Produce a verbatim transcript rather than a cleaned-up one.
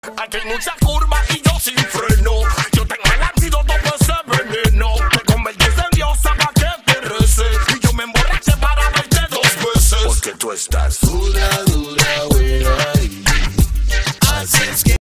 Aquí hay mucha curva y yo sin freno. Yo tengo el antídoto para ese veneno. Te convertiste en diosa pa' que te reces. Y yo me emborraché para verte dos veces. Porque tú estás dura, dura, güey.